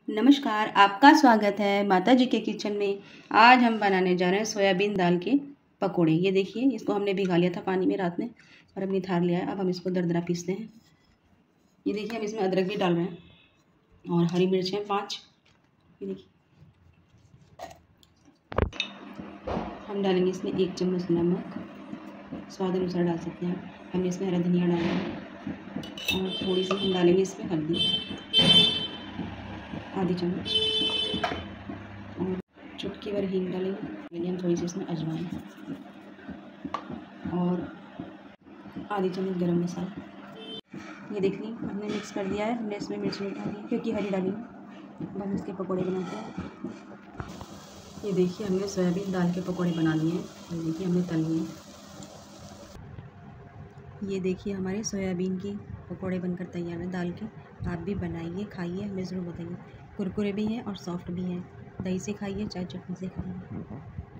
नमस्कार, आपका स्वागत है माता जी के किचन में। आज हम बनाने जा रहे हैं सोयाबीन दाल के पकोड़े। ये देखिए, इसको हमने भिगा लिया था पानी में रात में और अब निथार लिया है। अब हम इसको दरदरा पीसते हैं। ये देखिए, हम इसमें अदरक भी डाल रहे हैं और हरी मिर्च है 5। ये देखिए, हम डालेंगे इसमें 1 चम्मच नमक, स्वाद अनुसार डाल सकते हैं। हमने इसमें हरा धनिया डाला है और थोड़ी सी हम डालेंगे इसमें हल्दी, आधी चम्मच, और चुटकी भर हींग डालेंगे हम थोड़ी सी इसमें अजवाइन और आधी चम्मच गरम मसाला। ये देखिए, हमने मिक्स कर दिया है। हमने इसमें मिर्च नहीं डाली क्योंकि हरी डाली है। अब हम इसके पकौड़े बनाते हैं। ये देखिए, हमने सोयाबीन दाल के पकौड़े बना लिए हैं। ये देखिए, हमने तल लिए। ये देखिए, हमारे सोयाबीन की पकौड़े बनकर तैयार है दाल के। आप भी बनाइए, खाइए, हमें ज़रूर बताइए। कुरकुरे भी हैं और सॉफ्ट भी हैं। दही से खाइए चाहे चटनी से खाइए।